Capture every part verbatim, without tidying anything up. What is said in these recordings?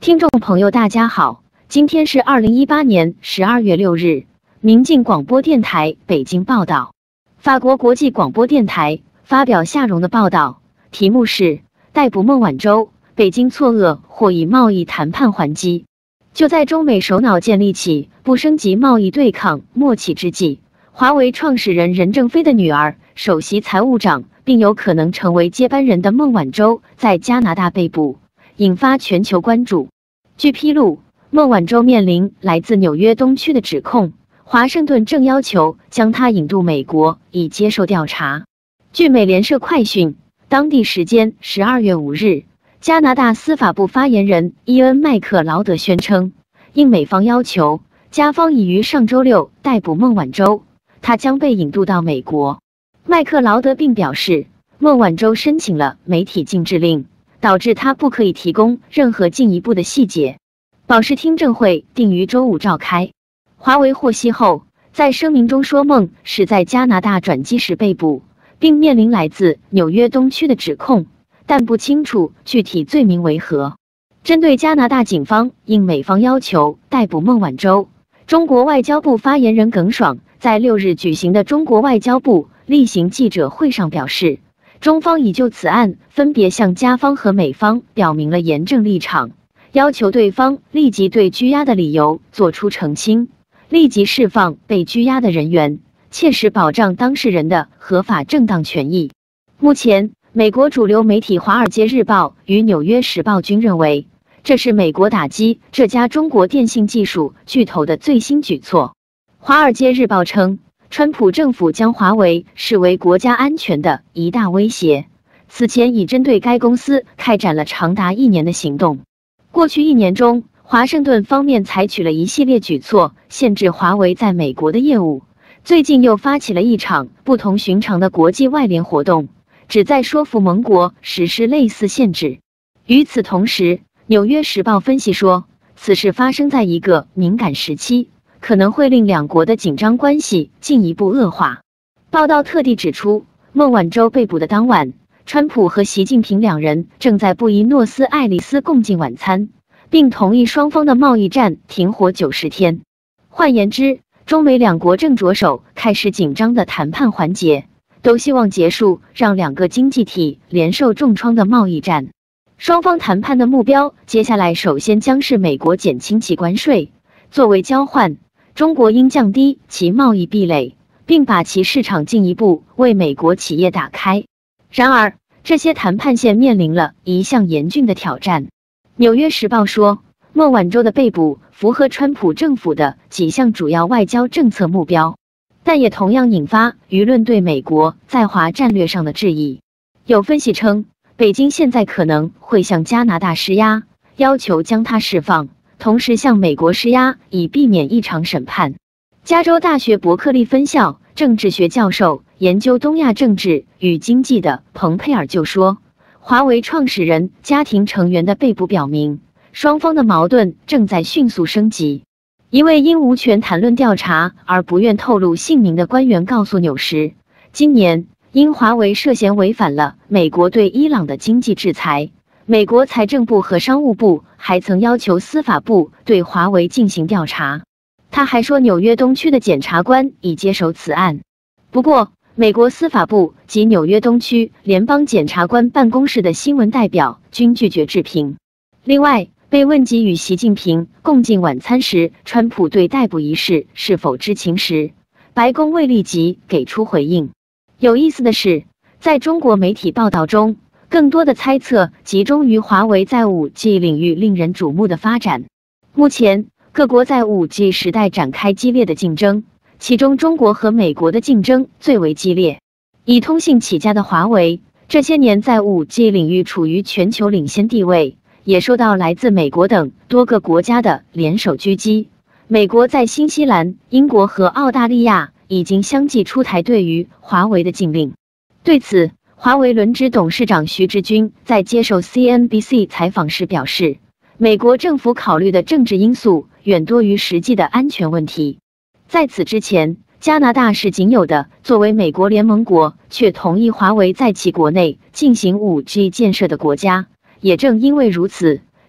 听众朋友，大家好，今天是二零一八年十二月六日。明镜广播电台北京报道，法国国际广播电台发表夏荣的报道，题目是逮捕孟晚舟，北京错愕或以贸易谈判还击。就在中美首脑建立起不升级贸易对抗默契之际，华为创始人任正非的女儿、首席财务长，并有可能成为接班人的孟晚舟在加拿大被捕，引发全球关注。据披露，孟晚舟面临来自纽约东区的指控，华盛顿正要求将她引渡美国以接受调查。据美联社快讯，当地时间十二月五日，加拿大司法部发言人伊恩·麦克劳德宣称，应美方要求，加方已于上周六逮捕孟晚舟，她将被引渡到美国。麦克劳德并表示，孟晚舟申请了媒体禁制令，导致他不可以提供任何进一步的细节。保释听证会定于周五召开。华为获悉后，在声明中说，孟是在加拿大转机时被捕，并面临来自纽约东区的指控，但不清楚具体罪名为何。针对加拿大警方应美方要求逮捕孟晚舟，中国外交部发言人耿爽在六日举行的中国外交部例行记者会上表示，中方已就此案分别向加方和美方表明了严正立场，要求对方立即对拘押的理由作出澄清，立即释放被拘押的人员，切实保障当事人的合法正当权益。目前，美国主流媒体《华尔街日报》与《纽约时报》均认为，这是美国打击这家中国电信技术巨头的最新举措。《华尔街日报》称，川普政府将华为视为国家安全的一大威胁，此前已针对该公司开展了长达一年的行动。过去一年中，华盛顿方面采取了一系列举措，限制华为在美国的业务。最近又发起了一场不同寻常的国际外联活动，旨在说服盟国实施类似限制。与此同时，《纽约时报》分析说，此事发生在一个敏感时期，可能会令两国的紧张关系进一步恶化。报道特地指出，孟晚舟被捕的当晚，川普和习近平两人正在布宜诺斯艾利斯共进晚餐，并同意双方的贸易战停火九十天。换言之，中美两国正着手开始紧张的谈判环节，都希望结束让两个经济体连受重创的贸易战。双方谈判的目标，接下来首先将是美国减轻其关税，作为交换，中国应降低其贸易壁垒，并把其市场进一步为美国企业打开。然而，这些谈判线面临了一项严峻的挑战。《纽约时报》说，孟晚舟的被捕符合川普政府的几项主要外交政策目标，但也同样引发舆论对美国在华战略上的质疑。有分析称，北京现在可能会向加拿大施压，要求将他释放，同时向美国施压，以避免一场审判。加州大学伯克利分校政治学教授、研究东亚政治与经济的蓬佩尔就说，华为创始人家庭成员的被捕表明，双方的矛盾正在迅速升级。一位因无权谈论调查而不愿透露姓名的官员告诉纽时，今年因华为涉嫌违反了美国对伊朗的经济制裁，美国财政部和商务部还曾要求司法部对华为进行调查。他还说，纽约东区的检察官已接手此案。不过，美国司法部及纽约东区联邦检察官办公室的新闻代表均拒绝置评。另外，被问及与习近平共进晚餐时，川普对逮捕一事是否知情时，白宫未立即给出回应。有意思的是，在中国媒体报道中，更多的猜测集中于华为在 五 G 领域令人瞩目的发展。目前，各国在 五 G 时代展开激烈的竞争，其中中国和美国的竞争最为激烈。以通信起家的华为，这些年在 五 G 领域处于全球领先地位，也受到来自美国等多个国家的联手狙击。美国在新西兰、英国和澳大利亚已经相继出台对于华为的禁令。对此，华为轮值董事长徐直军在接受 C N B C 采访时表示，美国政府考虑的政治因素远多于实际的安全问题。在此之前，加拿大是仅有的作为美国联盟国却同意华为在其国内进行 五 G 建设的国家。也正因为如此，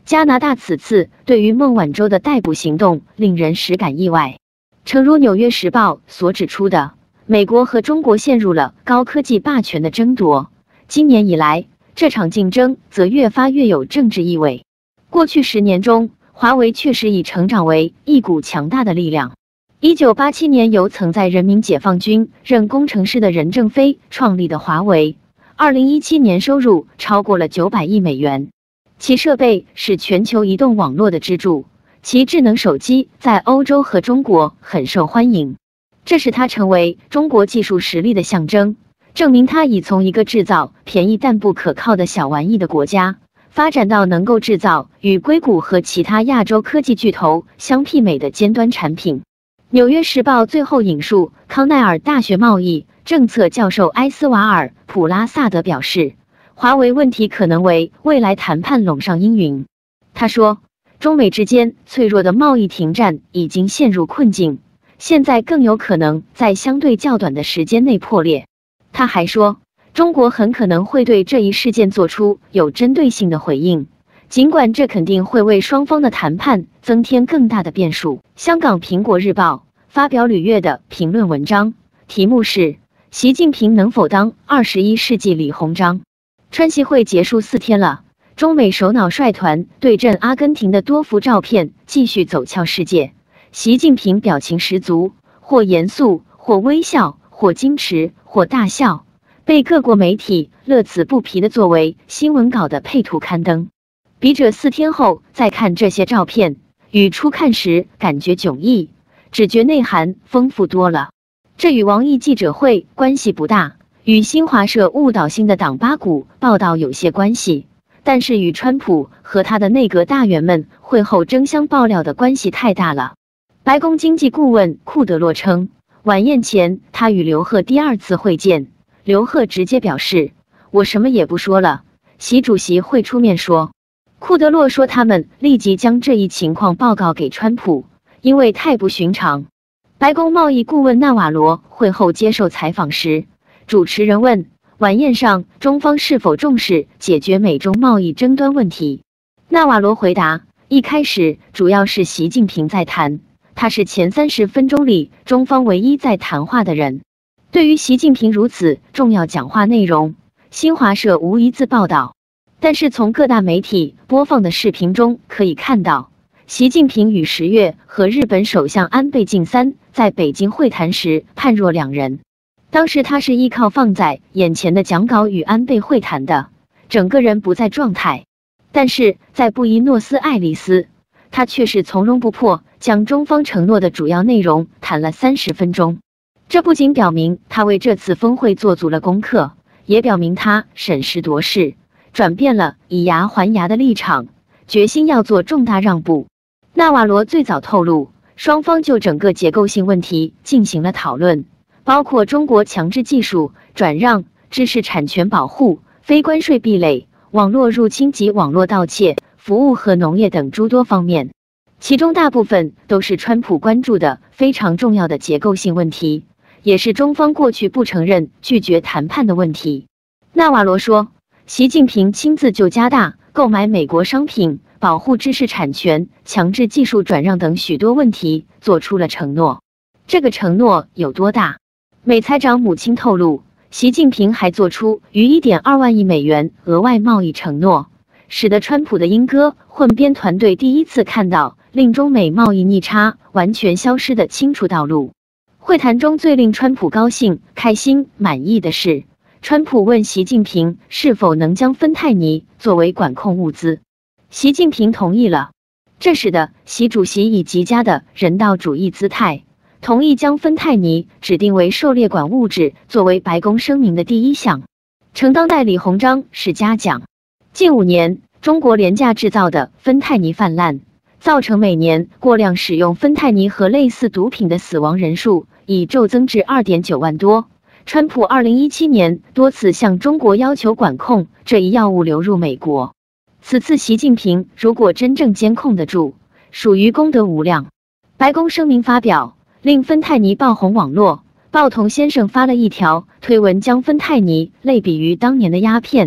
加拿大此次对于孟晚舟的逮捕行动令人实感意外。诚如《纽约时报》所指出的，美国和中国陷入了高科技霸权的争夺。今年以来，这场竞争则越发越有政治意味。过去十年中，华为确实已成长为一股强大的力量。一九八七年由曾在人民解放军任工程师的任正非创立的华为，二零一七年收入超过了九百亿美元。其设备是全球移动网络的支柱，其智能手机在欧洲和中国很受欢迎，这使它成为中国技术实力的象征，证明它已从一个制造便宜但不可靠的小玩意的国家，发展到能够制造与硅谷和其他亚洲科技巨头相媲美的尖端产品。纽约时报最后引述康奈尔大学贸易政策教授埃斯瓦尔·普拉萨德表示，华为问题可能为未来谈判笼上阴云。他说，中美之间脆弱的贸易停战已经陷入困境，现在更有可能在相对较短的时间内破裂。他还说，中国很可能会对这一事件做出有针对性的回应，尽管这肯定会为双方的谈判增添更大的变数。香港苹果日报发表吕月的评论文章，题目是习近平能否当二十一世纪李鸿章。川习会结束四天了，中美首脑率团对阵阿根廷的多幅照片继续走俏世界。习近平表情十足，或严肃，或微笑，或矜持，或大笑，被各国媒体乐此不疲地作为新闻稿的配图刊登。笔者四天后再看这些照片，与初看时感觉迥异，只觉内涵丰富多了。这与王毅记者会关系不大，与新华社误导性的党八股报道有些关系，但是与川普和他的内阁大员们会后争相爆料的关系太大了。白宫经济顾问库德洛称，晚宴前他与刘鹤第二次会见，刘鹤直接表示，我什么也不说了，习主席会出面说。库德洛说，他们立即将这一情况报告给川普，因为太不寻常。白宫贸易顾问纳瓦罗会后接受采访时，主持人问，晚宴上中方是否重视解决美中贸易争端问题？纳瓦罗回答，一开始主要是习近平在谈，他是前三十分钟里中方唯一在谈话的人。对于习近平如此重要讲话内容，新华社无一字报道，但是从各大媒体播放的视频中可以看到，习近平与十月和日本首相安倍晋三在北京会谈时判若两人。当时他是依靠放在眼前的讲稿与安倍会谈的，整个人不在状态。但是在布宜诺斯艾利斯，他却是从容不迫，将中方承诺的主要内容谈了三十分钟。这不仅表明他为这次峰会做足了功课，也表明他审时度势，转变了以牙还牙的立场，决心要做重大让步。纳瓦罗最早透露，双方就整个结构性问题进行了讨论，包括中国强制技术转让、知识产权保护、非关税壁垒、网络入侵及网络盗窃、服务和农业等诸多方面，其中大部分都是川普关注的非常重要的结构性问题，也是中方过去不承认、拒绝谈判的问题。纳瓦罗说，习近平亲自就加大购买美国商品、保护知识产权、强制技术转让等许多问题做出了承诺。这个承诺有多大？美财长母亲透露，习近平还做出逾 一点二万亿美元额外贸易承诺，使得川普的鹰鸽混编团队第一次看到令中美贸易逆差完全消失的清楚道路。会谈中最令川普高兴、开心、满意的是，川普问习近平是否能将芬太尼作为管控物资，习近平同意了。这使得习主席以极佳的人道主义姿态，同意将芬太尼指定为狩猎管物质，作为白宫声明的第一项，承当代李鸿章是嘉奖。近五年，中国廉价制造的芬太尼泛滥，造成每年过量使用芬太尼和类似毒品的死亡人数已骤增至 二点九万多。川普二零一七年多次向中国要求管控这一药物流入美国，此次习近平如果真正监控得住，属于功德无量。白宫声明发表，令芬太尼爆红网络，鲍彤先生发了一条推文，将芬太尼类比于当年的鸦片，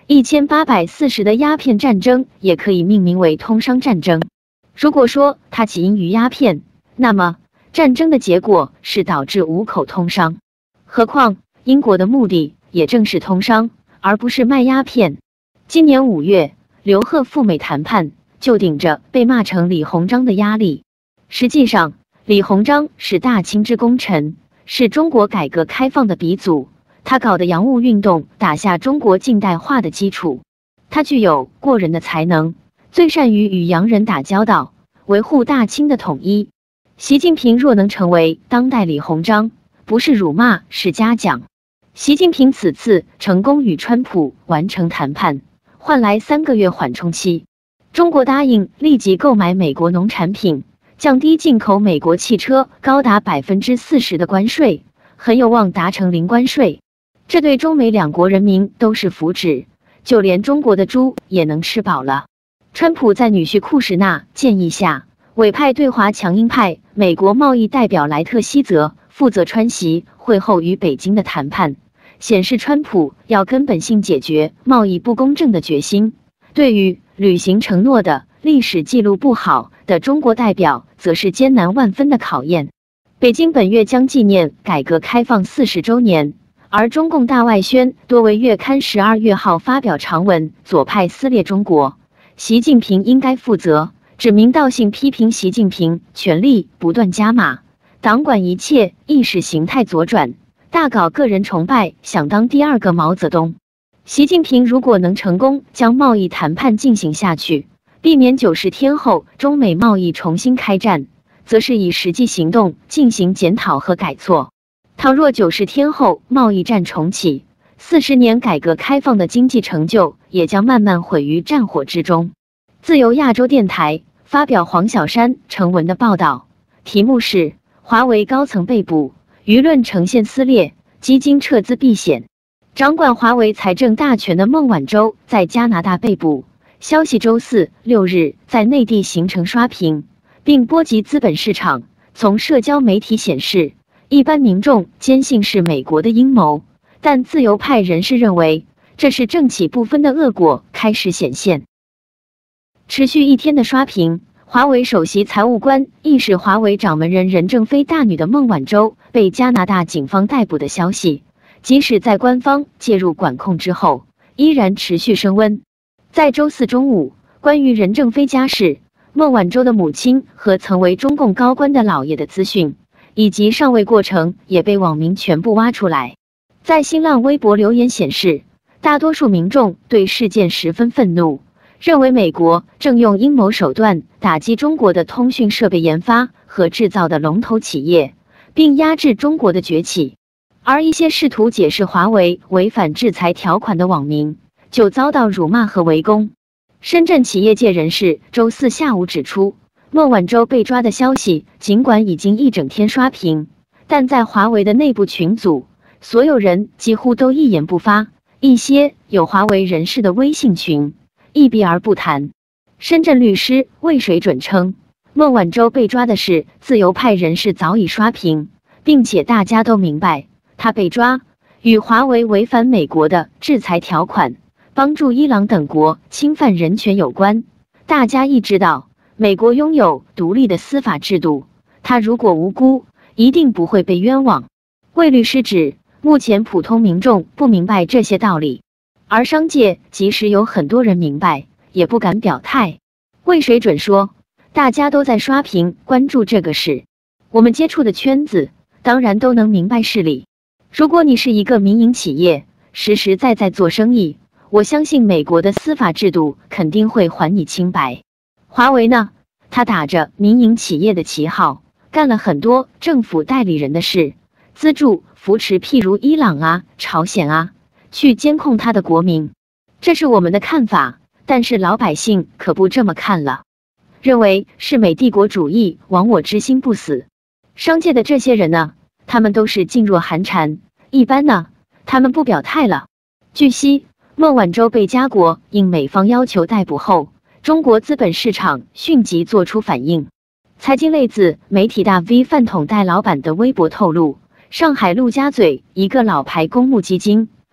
一千八百四十的鸦片战争也可以命名为通商战争。如果说它起因于鸦片，那么战争的结果是导致五口通商。何况英国的目的也正是通商，而不是卖鸦片。今年五月，刘贺赴美谈判，就顶着被骂成李鸿章的压力。实际上，李鸿章是大清之功臣，是中国改革开放的鼻祖。他搞的洋务运动打下中国近代化的基础。他具有过人的才能，最善于与洋人打交道，维护大清的统一。习近平若能成为当代李鸿章，不是辱骂是嘉奖。习近平此次成功与川普完成谈判，换来三个月缓冲期。中国答应立即购买美国农产品，降低进口美国汽车高达百分之四十的关税，很有望达成零关税。这对中美两国人民都是福祉，就连中国的猪也能吃饱了。川普在女婿库什纳建议下，委派对华强硬派美国贸易代表莱特希泽负责川习会后与北京的谈判，显示川普要根本性解决贸易不公正的决心。对于履行承诺的历史记录不好的中国代表，则是艰难万分的考验。北京本月将纪念改革开放四十周年。而中共大外宣多为月刊十二月号发表长文，左派撕裂中国，习近平应该负责，指名道姓批评习近平权力不断加码，党管一切意识形态左转，大搞个人崇拜，想当第二个毛泽东。习近平如果能成功将贸易谈判进行下去，避免九十天后中美贸易重新开战，则是以实际行动进行检讨和改错。倘若九十天后贸易战重启，四十年改革开放的经济成就也将慢慢毁于战火之中。自由亚洲电台发表黄小山成文的报道，题目是华为高层被捕，舆论呈现撕裂，基金撤资避险。掌管华为财政大权的孟晚舟在加拿大被捕，消息周四六日在内地形成刷屏，并波及资本市场。从社交媒体显示，一般民众坚信是美国的阴谋，但自由派人士认为这是政企不分的恶果开始显现。持续一天的刷屏，华为首席财务官亦是华为掌门人任正非大女的孟晚舟被加拿大警方逮捕的消息，即使在官方介入管控之后，依然持续升温。在周四中午，关于任正非家事、孟晚舟的母亲和曾为中共高官的老爷的资讯，以及上位过程也被网民全部挖出来。在新浪微博留言显示，大多数民众对事件十分愤怒，认为美国正用阴谋手段打击中国的通讯设备研发和制造的龙头企业，并压制中国的崛起。而一些试图解释华为违反制裁条款的网民，就遭到辱骂和围攻。深圳企业界人士周四下午指出，孟晚舟被抓的消息尽管已经一整天刷屏，但在华为的内部群组，所有人几乎都一言不发，一些有华为人士的微信群一避而不谈。深圳律师魏水准称，孟晚舟被抓的事自由派人士早已刷屏，并且大家都明白，他被抓与华为违反美国的制裁条款，帮助伊朗等国侵犯人权有关。大家亦知道，美国拥有独立的司法制度，他如果无辜，一定不会被冤枉。魏律师指，目前普通民众不明白这些道理，而商界即使有很多人明白，也不敢表态。魏水准说，大家都在刷屏关注这个事，我们接触的圈子当然都能明白事理。如果你是一个民营企业，实实在在做生意，我相信美国的司法制度肯定会还你清白。华为呢，他打着民营企业的旗号，干了很多政府代理人的事，资助扶持譬如伊朗啊、朝鲜啊，去监控他的国民。这是我们的看法，但是老百姓可不这么看了，认为是美帝国主义亡我之心不死。商界的这些人呢，他们都是噤若寒蝉，一般呢，他们不表态了。据悉，孟晚舟被加国应美方要求逮捕后，中国资本市场迅即做出反应。财经类子媒体大 V 饭桶戴老板的微博透露，上海陆家嘴一个老牌公募基金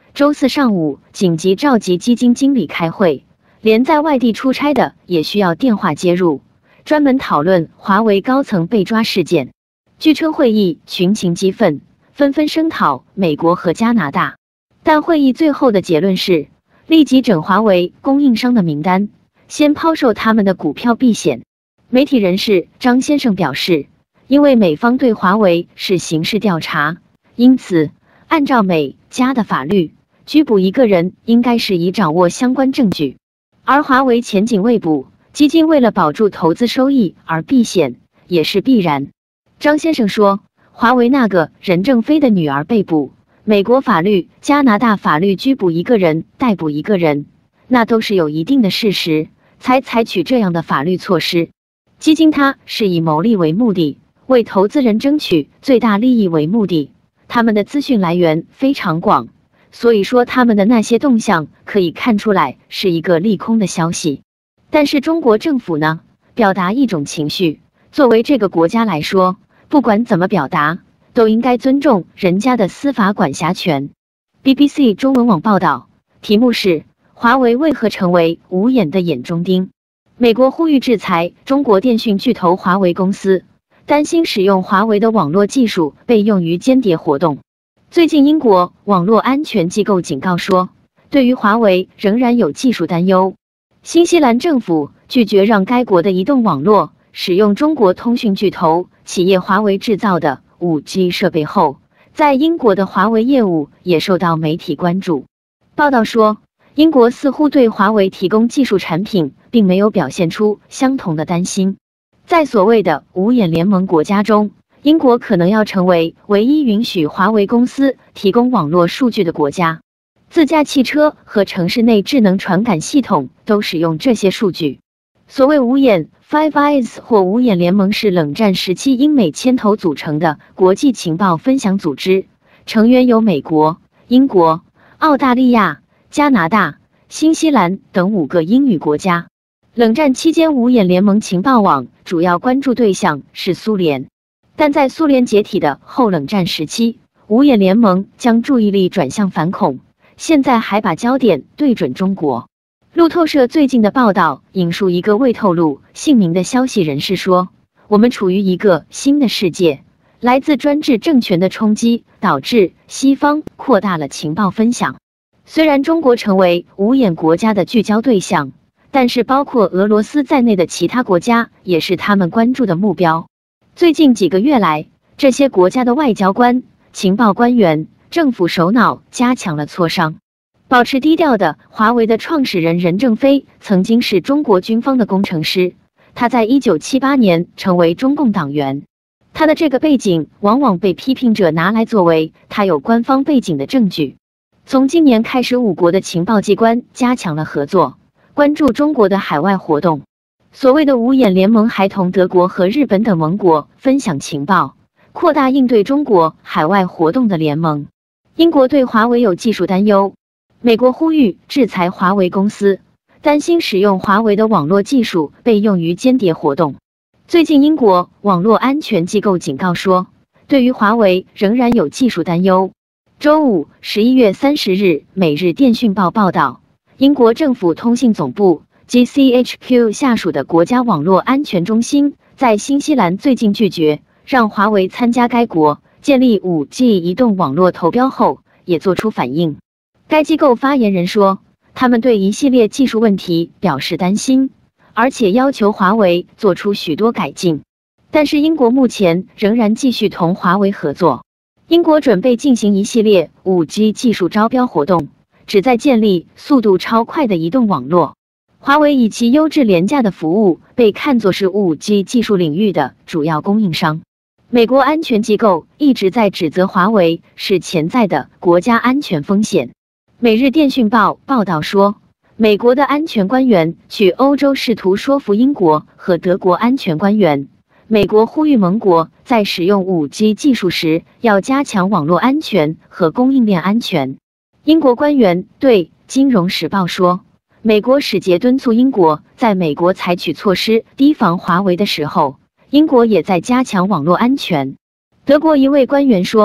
周四上午紧急召集基金经理开会，连在外地出差的也需要电话接入，专门讨论华为高层被抓事件。据称会议群情激愤，纷纷声讨美国和加拿大，但会议最后的结论是立即整华为供应商的名单，先抛售他们的股票避险。媒体人士张先生表示，因为美方对华为是刑事调查，因此按照美加的法律，拘捕一个人应该是已掌握相关证据，而华为前景未卜，基金为了保住投资收益而避险也是必然。张先生说，华为那个任正非的女儿被捕，美国法律、加拿大法律拘捕一个人、逮捕一个人，那都是有一定的事实才采取这样的法律措施。基金它是以牟利为目的，为投资人争取最大利益为目的，他们的资讯来源非常广，所以说他们的那些动向可以看出来是一个利空的消息。但是中国政府呢，表达一种情绪，作为这个国家来说，不管怎么表达，都应该尊重人家的司法管辖权。B B C 中文网报道，题目是华为为何成为五眼的眼中钉？美国呼吁制裁中国电讯巨头华为公司，担心使用华为的网络技术被用于间谍活动。最近英国网络安全机构警告说，对于华为仍然有技术担忧。新西兰政府拒绝让该国的移动网络使用中国通讯巨头企业华为制造的 五 G 设备后，在英国的华为业务也受到媒体关注。报道说，英国似乎对华为提供技术产品并没有表现出相同的担心。在所谓的五眼联盟国家中，英国可能要成为唯一允许华为公司提供网络数据的国家。自驾汽车和城市内智能传感系统都使用这些数据。所谓五眼 Five Eyes 或五眼联盟是冷战时期英美牵头组成的国际情报分享组织，成员有美国、英国、澳大利亚、加拿大、新西兰等五个英语国家。冷战期间，五眼联盟情报网主要关注对象是苏联，但在苏联解体的后冷战时期，五眼联盟将注意力转向反恐，现在还把焦点对准中国。路透社最近的报道引述一个未透露姓名的消息人士说，我们处于一个新的世界，来自专制政权的冲击导致西方扩大了情报分享。虽然中国成为五眼国家的聚焦对象，但是包括俄罗斯在内的其他国家也是他们关注的目标。最近几个月来，这些国家的外交官、情报官员、政府首脑加强了磋商。保持低调的华为的创始人任正非曾经是中国军方的工程师，他在一九七八年成为中共党员。他的这个背景往往被批评者拿来作为他有官方背景的证据。从今年开始，五国的情报机关加强了合作，关注中国的海外活动。所谓的五眼联盟还同德国和日本等盟国分享情报，扩大应对中国海外活动的联盟。英国对华为有技术担忧，美国呼吁制裁华为公司，担心使用华为的网络技术被用于间谍活动。最近英国网络安全机构警告说，对于华为仍然有技术担忧。周五十一月三十日，每日电讯报报道，英国政府通信总部 G C H Q 下属的国家网络安全中心在新西兰最近拒绝让华为参加该国建立 五 G 移动网络投标后，也做出反应。该机构发言人说，他们对一系列技术问题表示担心，而且要求华为做出许多改进。但是英国目前仍然继续同华为合作。英国准备进行一系列 五 G 技术招标活动，旨在建立速度超快的移动网络。华为以其优质廉价的服务被看作是 五 G 技术领域的主要供应商。美国安全机构一直在指责华为是潜在的国家安全风险。每日电讯报报道说，美国的安全官员去欧洲试图说服英国和德国安全官员。美国呼吁盟国在使用 五 G 技术时要加强网络安全和供应链安全。英国官员对《金融时报》说，美国使节敦促英国在美国采取措施提防华为的时候，英国也在加强网络安全。德国一位官员说，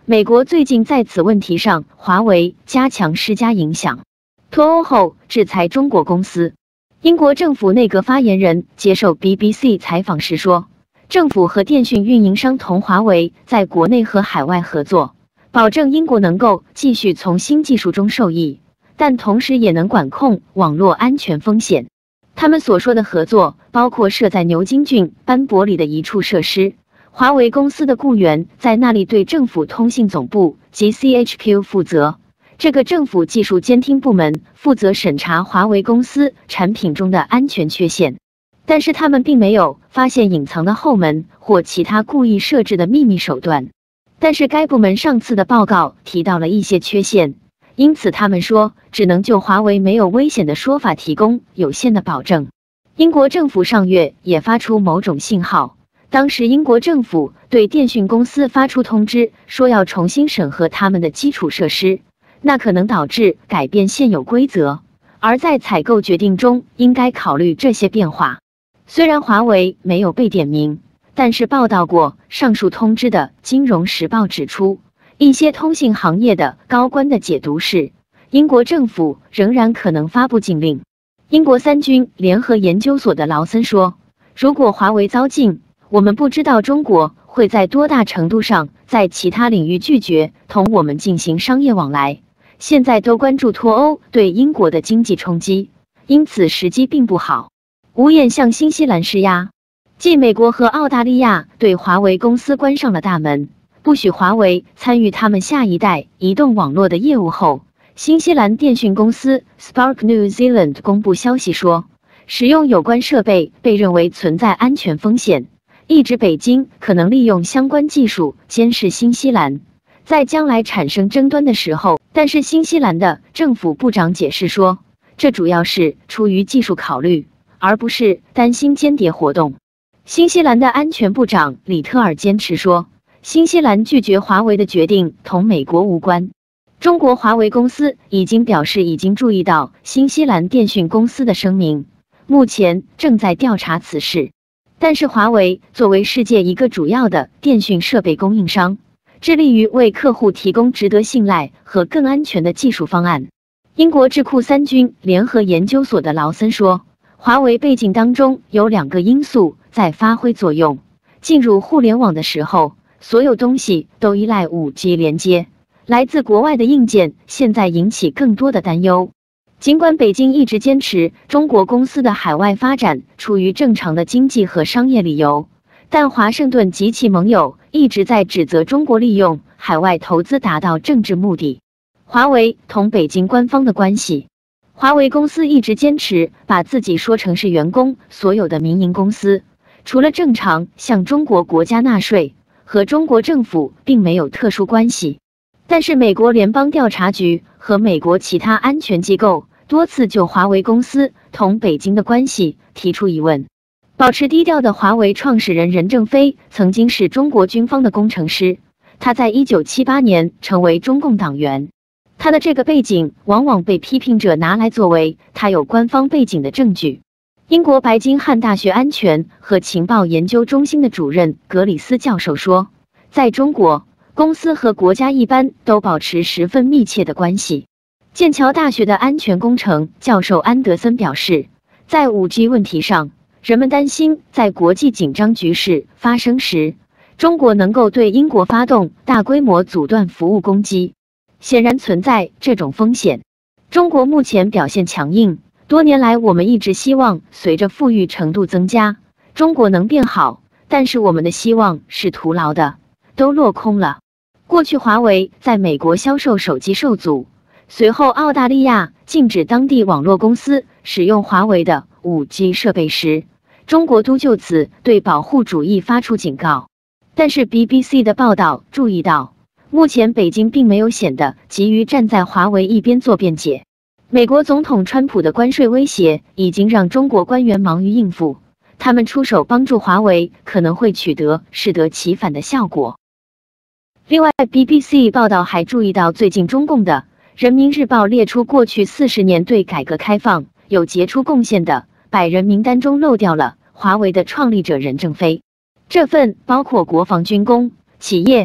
美国最近在此问题上，华为加强施加影响，脱欧后制裁中国公司。英国政府内阁发言人接受 B B C 采访时说，政府和电讯运营商同华为在国内和海外合作，保证英国能够继续从新技术中受益，但同时也能管控网络安全风险。他们所说的合作包括设在牛津郡班伯里的一处设施，华为公司的雇员在那里对政府通信总部及 C H Q 负责。这个政府技术监听部门负责审查华为公司产品中的安全缺陷，但是他们并没有发现隐藏的后门或其他故意设置的秘密手段。但是该部门上次的报告提到了一些缺陷，因此他们说只能就华为没有危险的说法提供有限的保证。英国政府上月也发出某种信号，当时英国政府对电讯公司发出通知，说要重新审核他们的基础设施，那可能导致改变现有规则，而在采购决定中应该考虑这些变化。虽然华为没有被点名，但是报道过上述通知的《金融时报》指出，一些通信行业的高官的解读是，英国政府仍然可能发布禁令。英国三军联合研究所的劳森说，如果华为遭禁，我们不知道中国会在多大程度上在其他领域拒绝同我们进行商业往来。现在都关注脱欧对英国的经济冲击，因此时机并不好。无眼向新西兰施压，继美国和澳大利亚对华为公司关上了大门，不许华为参与他们下一代移动网络的业务后，新西兰电讯公司 Spark New Zealand 公布消息说，使用有关设备被认为存在安全风险，意指北京可能利用相关技术监视新西兰，在将来产生争端的时候。但是新西兰的政府部长解释说，这主要是出于技术考虑，而不是担心间谍活动。新西兰的安全部长里特尔坚持说，新西兰拒绝华为的决定同美国无关。中国华为公司已经表示已经注意到新西兰电讯公司的声明，目前正在调查此事。但是华为作为世界一个主要的电讯设备供应商，致力于为客户提供值得信赖和更安全的技术方案。英国智库三军联合研究所的劳森说，华为背景当中有两个因素在发挥作用。进入互联网的时候，所有东西都依赖 五 G 连接，来自国外的硬件现在引起更多的担忧。尽管北京一直坚持中国公司的海外发展出于正常的经济和商业理由，但华盛顿及其盟友一直在指责中国利用海外投资达到政治目的。华为同北京官方的关系，华为公司一直坚持把自己说成是员工所有的民营公司，除了正常向中国国家纳税，和中国政府并没有特殊关系。但是美国联邦调查局和美国其他安全机构多次就华为公司同北京的关系提出疑问。保持低调的华为创始人任正非曾经是中国军方的工程师，他在一九七八年成为中共党员。他的这个背景往往被批评者拿来作为他有官方背景的证据。英国白金汉大学安全和情报研究中心的主任格里斯教授说，在中国，公司和国家一般都保持十分密切的关系。剑桥大学的安全工程教授安德森表示，在 五 G 问题上，人们担心在国际紧张局势发生时，中国能够对英国发动大规模阻断服务攻击。显然存在这种风险。中国目前表现强硬，多年来我们一直希望随着富裕程度增加，中国能变好，但是我们的希望是徒劳的，都落空了。过去华为在美国销售手机受阻，随后澳大利亚禁止当地网络公司使用华为的 五 G 设备时，中国都就此对保护主义发出警告。但是 B B C 的报道注意到，目前北京并没有显得急于站在华为一边做辩解。美国总统川普的关税威胁已经让中国官员忙于应付，他们出手帮助华为可能会取得适得其反的效果。另外 B B C 报道还注意到，最近中共的人民日报列出过去四十年对改革开放有杰出贡献的百人名单中漏掉了华为的创立者任正非。这份包括国防军工、企业、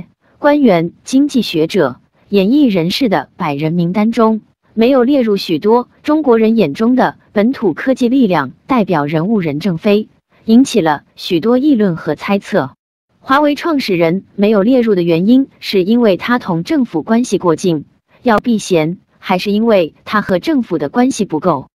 官员、经济学者、演艺人士的百人名单中，没有列入许多中国人眼中的本土科技力量代表人物任正非，引起了许多议论和猜测。华为创始人没有列入的原因，是因为他同政府关系过近，要避嫌，还是因为他和政府的关系不够？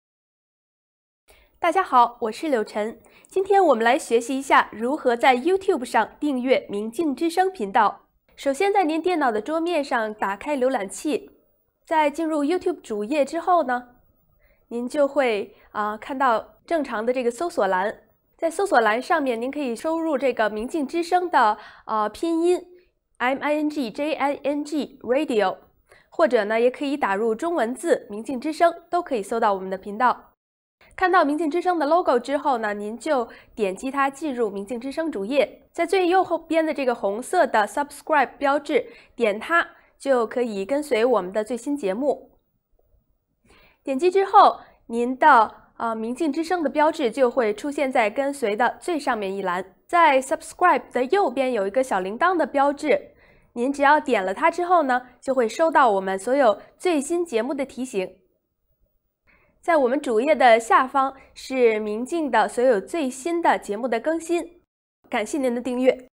大家好，我是柳晨，今天我们来学习一下如何在 YouTube 上订阅明镜之声频道。首先，在您电脑的桌面上打开浏览器，在进入 YouTube 主页之后呢，您就会啊、呃、看到正常的这个搜索栏。在搜索栏上面，您可以输入这个明镜之声的呃拼音 M I N G J I N G Radio， 或者呢也可以打入中文字明镜之声，都可以搜到我们的频道。看到明镜之声的 logo 之后呢，您就点击它进入明镜之声主页，在最右后边的这个红色的 subscribe 标志，点它就可以跟随我们的最新节目。点击之后，您的呃明镜之声的标志就会出现在跟随的最上面一栏。在 subscribe 的右边有一个小铃铛的标志，您只要点了它之后呢，就会收到我们所有最新节目的提醒。在我们主页的下方是明镜的所有最新的节目的更新，感谢您的订阅。